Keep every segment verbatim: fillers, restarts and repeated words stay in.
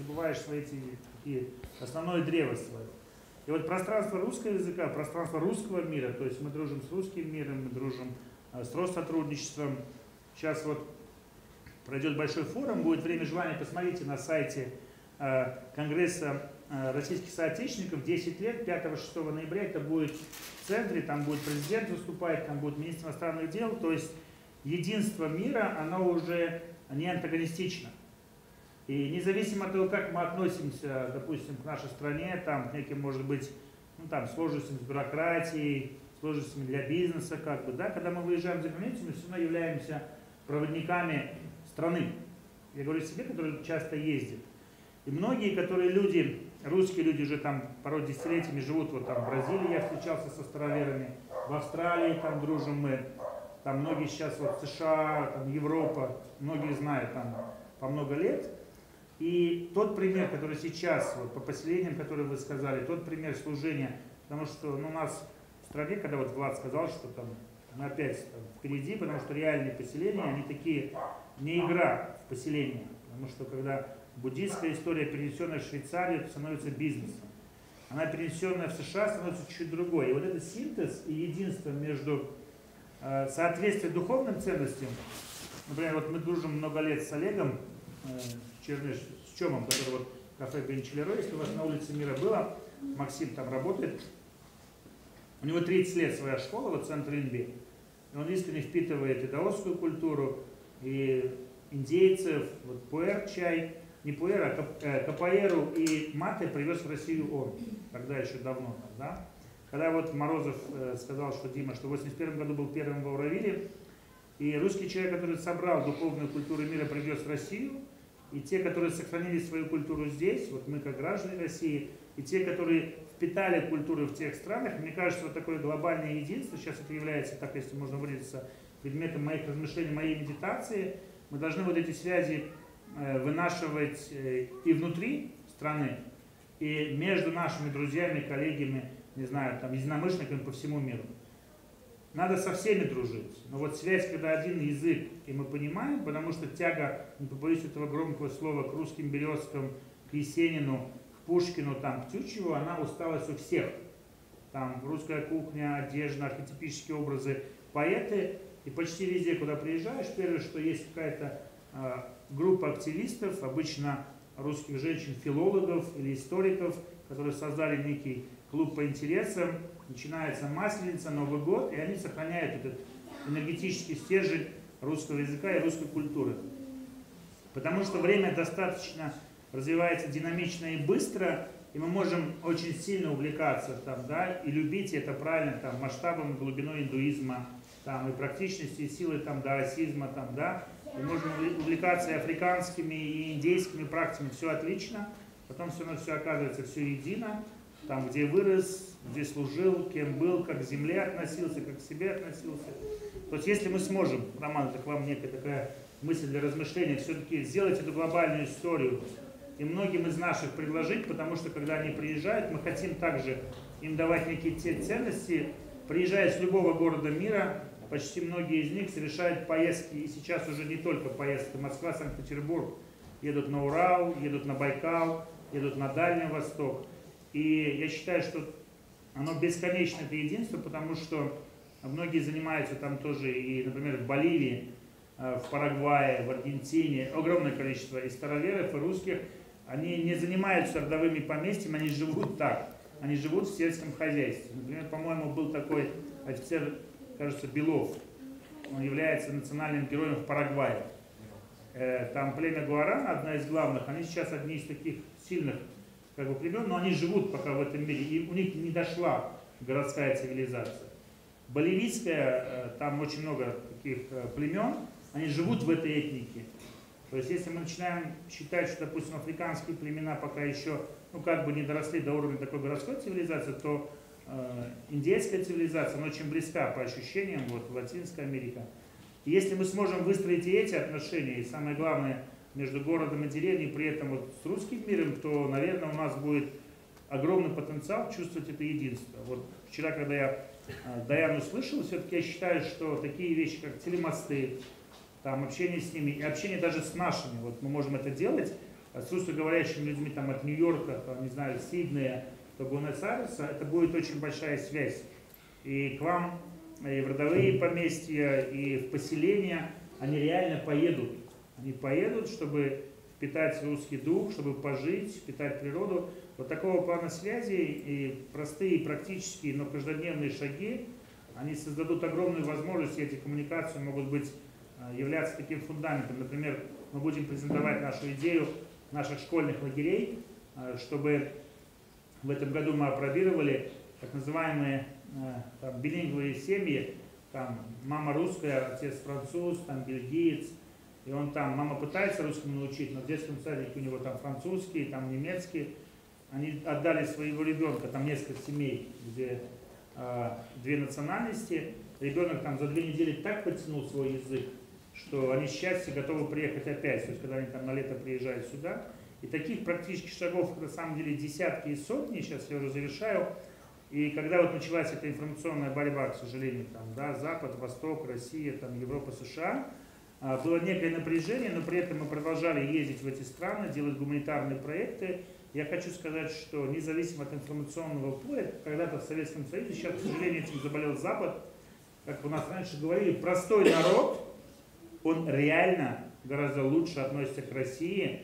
забываешь свои эти такие, основное древо свое. И вот пространство русского языка, пространство русского мира, то есть мы дружим с русским миром, мы дружим э, с Россотрудничеством. Сейчас вот пройдет большой форум, будет время желания, посмотрите на сайте э, Конгресса э, российских соотечественников, десять лет, пятого-шестого ноября, это будет в центре, там будет президент выступать, там будет министр иностранных дел, то есть единство мира, оно уже не антагонистично. И независимо от того, как мы относимся, допустим, к нашей стране, там, к неким, может быть, ну, там, сложностям с бюрократией, сложностями для бизнеса, как бы, да, когда мы выезжаем за границу, мы все равно являемся проводниками страны. Я говорю себе, которые часто ездят. И многие, которые люди, русские люди уже там порой десятилетиями живут, вот там в Бразилии я встречался со староверами, в Австралии там дружим мы, там многие сейчас вот США, там Европа, многие знают там по много лет. И тот пример, который сейчас, вот, по поселениям, которые вы сказали, тот пример служения, потому что ну, у нас в стране, когда вот Влад сказал, что там мы опять там, впереди, потому что реальные поселения, они такие, не игра в поселениях, потому что когда буддийская история, перенесенная в Швейцарию, становится бизнесом, она перенесенная в США становится чуть другой. И вот этот синтез и единство между э, соответствием духовным ценностям, например, вот мы дружим много лет с Олегом, э, Черныш, с Чомом, который вот кафе Бенчелеро, если у вас на улице Мира было, Максим там работает, у него тридцать лет своя школа, вот центр Инби, и он искренне впитывает и даосскую культуру, и индейцев, вот пуэр-чай, не пуэр, а кап, э, капоэру и маты привез в Россию он, тогда еще давно, да? Когда вот Морозов э, сказал, что Дима, что в восемьдесят первом году был первым в Ауравиле, и русский человек, который собрал духовную культуру мира, привез в Россию, и те, которые сохранили свою культуру здесь, вот мы как граждане России, и те, которые впитали культуру в тех странах, мне кажется, вот такое глобальное единство, сейчас это является, так если можно выразиться, предметом моих размышлений, моей медитации, мы должны вот эти связи э, вынашивать э, и внутри страны, и между нашими друзьями, коллегами, не знаю, там, единомышленниками по всему миру. Надо со всеми дружить. Но вот связь, когда один язык, и мы понимаем, потому что тяга, не побоюсь этого громкого слова, к русским березкам, к Есенину, к Пушкину, там, к Тютчеву, она усталась у всех. Там русская кухня, одежда, архетипические образы, поэты. И почти везде, куда приезжаешь, первое, что есть какая-то э, группа активистов, обычно русских женщин-филологов или историков, которые создали некий клуб по интересам. Начинается Масленица, Новый год, и они сохраняют этот энергетический стержень русского языка и русской культуры. Потому что время достаточно развивается динамично и быстро, и мы можем очень сильно увлекаться там, да, и любить это правильно там, масштабом, глубиной индуизма, там, и практичностью, и силой там, даосизма. Там, да. Мы можем увлекаться и африканскими, и индейскими практиками, все отлично, потом все равно все оказывается все едино. Там, где вырос, где служил, кем был, как к земле относился, как к себе относился. То есть, если мы сможем, Роман, это к вам некая такая мысль для размышления, все-таки сделать эту глобальную историю и многим из наших предложить, потому что, когда они приезжают, мы хотим также им давать некие те ценности. Приезжая с любого города мира, почти многие из них совершают поездки, и сейчас уже не только поездки, Москва, Санкт-Петербург, едут на Урал, едут на Байкал, едут на Дальний Восток. И я считаю, что оно бесконечно, это единство, потому что многие занимаются там тоже, и, например, в Боливии, в Парагвае, в Аргентине, огромное количество и староверов, и русских, они не занимаются родовыми поместьями, они живут так, они живут в сельском хозяйстве. Например, по-моему, был такой офицер, кажется, Белов, он является национальным героем в Парагвае. Там племя Гуарана, одна из главных, они сейчас одни из таких сильных как бы племен, но они живут пока в этом мире, и у них не дошла городская цивилизация. Боливийская, там очень много таких племен, они живут в этой этнике. То есть, если мы начинаем считать, что, допустим, африканские племена пока еще, ну, как бы не доросли до уровня такой городской цивилизации, то э, индейская цивилизация, она очень близка по ощущениям, вот, Латинская Америка. И если мы сможем выстроить и эти отношения, и самое главное, между городом и деревней, при этом вот с русским миром, то, наверное, у нас будет огромный потенциал чувствовать это единство. Вот вчера, когда я э, Даяну слышал, все-таки я считаю, что такие вещи, как телемосты, там, общение с ними, и общение даже с нашими, вот мы можем это делать, с русскоговорящими людьми там, от Нью-Йорка, там, не знаю, Сиднея до Буэнос-Айреса, это будет очень большая связь. И к вам и в родовые поместья, и в поселения они реально поедут. Они поедут, чтобы впитать русский дух, чтобы пожить, впитать природу. Вот такого плана связи и простые, практические, но каждодневные шаги, они создадут огромную возможность, и эти коммуникации могут быть, являться таким фундаментом. Например, мы будем презентовать нашу идею наших школьных лагерей, чтобы в этом году мы апробировали так называемые там, билингвые семьи, там мама русская, отец француз, там бельгиец, и он там, мама пытается русскому научить, но в детском садике у него там французский, там немецкий. Они отдали своего ребенка, там несколько семей, где э, две национальности. Ребенок там за две недели так подтянул свой язык, что они счастье готовы приехать опять, то есть когда они там на лето приезжают сюда. И таких практических шагов на самом деле десятки и сотни, сейчас я уже завершаю. И когда вот началась эта информационная борьба, к сожалению, там, да, Запад, Восток, Россия, там, Европа, США, было некое напряжение, но при этом мы продолжали ездить в эти страны, делать гуманитарные проекты. Я хочу сказать, что независимо от информационного поля, когда-то в Советском Союзе, сейчас, к сожалению, этим заболел Запад, как у нас раньше говорили, простой народ, он реально гораздо лучше относится к России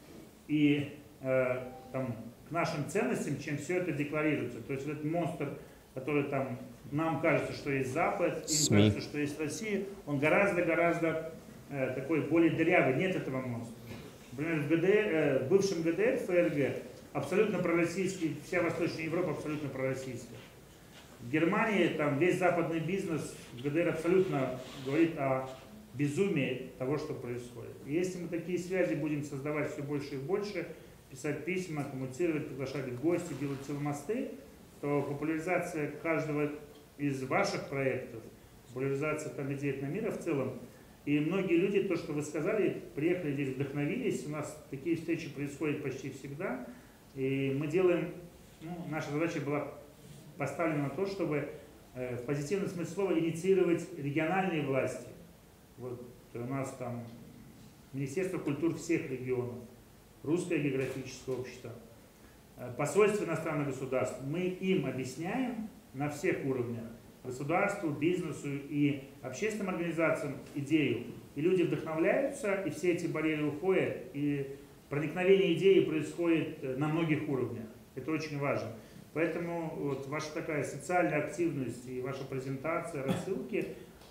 и э, там, к нашим ценностям, чем все это декларируется. То есть этот монстр, который там, нам кажется, что есть Запад, им СМИ. Кажется, что есть Россия, он гораздо-гораздо э, такой более дырявый. Нет этого монстра. Например, в, ГДР, э, в бывшем ГДР, ФРГ, абсолютно пророссийский, вся Восточная Европа абсолютно пророссийская. В Германии там весь западный бизнес в ГДР абсолютно говорит о безумии того, что происходит. И если мы такие связи будем создавать все больше и больше, писать письма, коммуницировать, приглашать в гости, делать телемосты, то популяризация каждого из ваших проектов, популяризация там идей мира в целом, и многие люди, то, что вы сказали, приехали здесь, вдохновились, у нас такие встречи происходят почти всегда, и мы делаем, ну, наша задача была поставлена на то, чтобы э, в позитивном смысле слова инициировать региональные власти. Вот у нас там Министерство культур всех регионов, Русское географическое общество, посольство иностранных государств. Мы им объясняем на всех уровнях, государству, бизнесу и общественным организациям идею. И люди вдохновляются, и все эти барьеры уходят, и проникновение идеи происходит на многих уровнях. Это очень важно. Поэтому вот ваша такая социальная активность и ваша презентация, рассылки,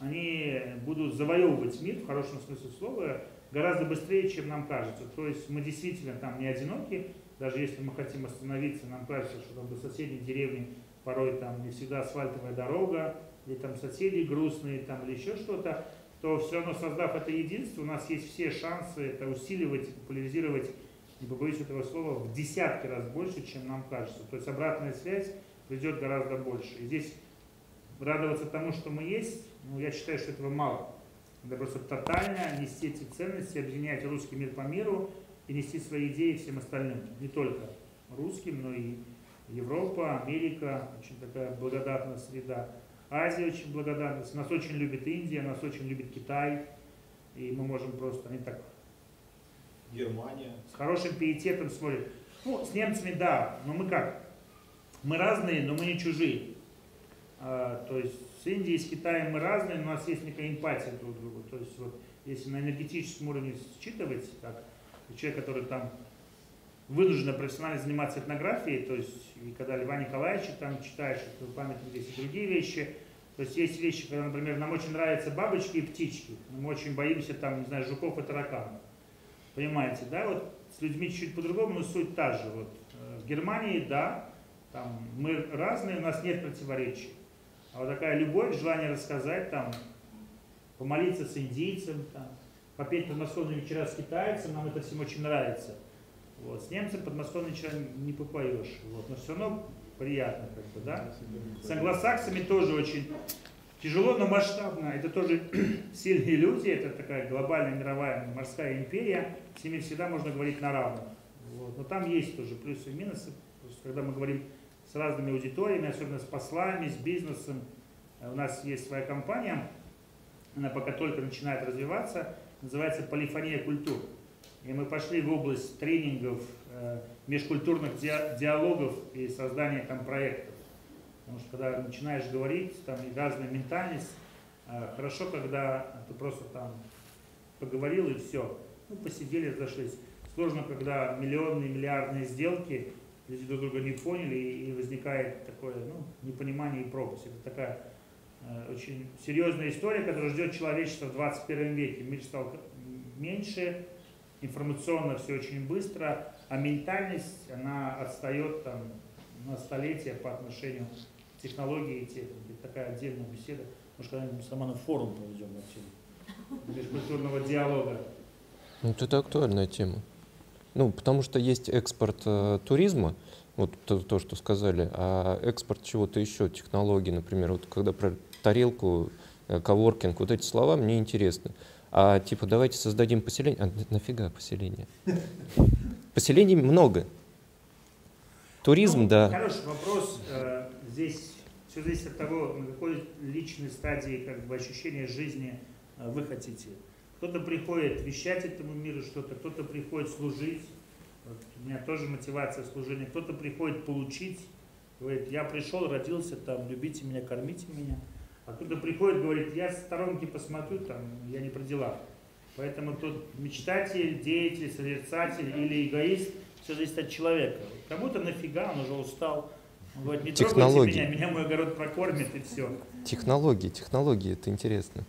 они будут завоевывать мир, в хорошем смысле слова, гораздо быстрее, чем нам кажется. То есть мы действительно там не одиноки, даже если мы хотим остановиться, нам кажется, что там до соседней деревни порой там не всегда асфальтовая дорога, или там соседи грустные, там, или еще что-то, то все равно, создав это единство, у нас есть все шансы это усиливать, популяризировать, не побоюсь этого слова, в десятки раз больше, чем нам кажется. То есть обратная связь придет гораздо больше. И здесь радоваться тому, что мы есть, ну, я считаю, что этого мало. Надо просто тотально нести эти ценности, объединять русский мир по миру и нести свои идеи всем остальным. Не только русским, но и Европа, Америка, очень такая благодатная среда. Азия очень благодарна. Нас очень любит Индия, нас очень любит Китай. И мы можем просто, они так... Германия. С хорошим пиететом смотрят. Ну, с немцами, да, но мы как? Мы разные, но мы не чужие. А, то есть с Индией, с Китаем мы разные, но у нас есть некая эмпатия друг к другу. То есть вот, если на энергетическом уровне считывать, как человек, который там вынужден профессионально заниматься этнографией, то есть и когда Льва Николаевича там читаешь, это памятник, здесь и другие вещи. То есть есть вещи, когда, например, нам очень нравятся бабочки и птички, но мы очень боимся там, не знаю, жуков и тараканов. Понимаете, да? Вот с людьми чуть-чуть по-другому, но суть та же. Вот в Германии, да, там мы разные, у нас нет противоречий. А вот такая любовь, желание рассказать, там, помолиться с индийцем, там, попеть подмосковные вечера с китайцем, нам это всем очень нравится. Вот. С немцем подмосковные вечера не попоешь, вот. Но все равно приятно, как бы, да. С англосаксами тоже очень тяжело, но масштабно. Это тоже сильные люди, это такая глобальная мировая морская империя, с ними всегда можно говорить на равных. Вот. Но там есть тоже плюсы и минусы. Просто когда мы говорим с разными аудиториями, особенно с послами, с бизнесом, у нас есть своя компания, она пока только начинает развиваться, называется «Полифония культур». И мы пошли в область тренингов, межкультурных диалогов и создания там проектов. Потому что когда начинаешь говорить, там и разная ментальность, хорошо, когда ты просто там поговорил и все. Ну, посидели, разошлись. Сложно, когда миллионные, миллиардные сделки, люди друг друга не поняли, и возникает такое, ну, непонимание и пропасть. Это такая э, очень серьезная история, которая ждет человечество в двадцать первом веке. Мир стал меньше, информационно все очень быстро, а ментальность, она отстает там на столетия по отношению к технологии и технике. Это такая отдельная беседа. Может, когда-нибудь с Романом форум проведем вообще, межкультурного диалога. Ну, это актуальная тема. Ну, потому что есть экспорт э, туризма, вот то, то, что сказали, а экспорт чего-то еще, технологий, например, вот когда про тарелку, э, коворкинг, вот эти слова мне интересны. А типа давайте создадим поселение. А нафига поселение? Поселений много. Туризм, ну, да. Хороший вопрос. Здесь все зависит от того, на какой личной стадии как бы, ощущения жизни вы хотите. Кто-то приходит вещать этому миру что-то, кто-то приходит служить. Вот у меня тоже мотивация служения. Кто-то приходит получить. Говорит, я пришел, родился там, любите меня, кормите меня. А кто-то приходит, говорит, я с сторонки посмотрю, там, я не про дела. Поэтому тут мечтатель, деятель, созерцатель или эгоист, все зависит от человека. Кому-то нафига, он уже устал. Он говорит, не трогайте меня, меня мой огород прокормит и все. Технологии, технологии, это интересно.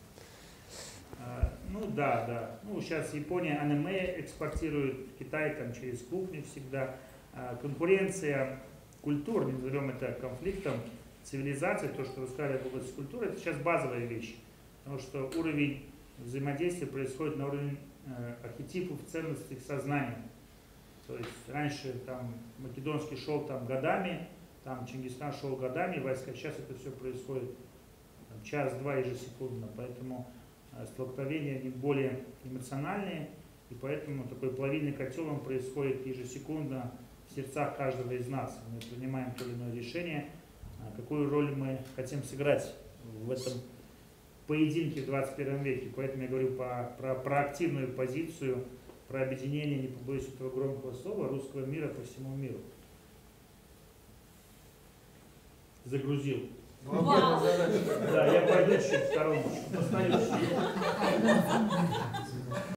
А, ну да, да. Ну сейчас Япония аниме экспортирует, Китай там через кухню всегда. А, конкуренция культур, не назовем это конфликтом, цивилизация, то, что вы сказали об области культуры, это сейчас базовая вещь. Потому что уровень взаимодействия происходит на уровне э, архетипов, ценностей, сознания. То есть раньше там Македонский шел там годами, там Чингисхан шел годами, войска. Сейчас это все происходит час-два ежесекундно. Поэтому э, столкновения они более эмоциональные, и поэтому такой плавильный котел он происходит ежесекундно в сердцах каждого из нас. Мы принимаем то или иное решение, какую роль мы хотим сыграть в этом поединке в двадцать первом веке. Поэтому я говорю по, про, про активную позицию, про объединение, не побоюсь этого громкого слова, русского мира по всему миру. Загрузил. Вау. Да, я пойду чуть в стороночку. Постою.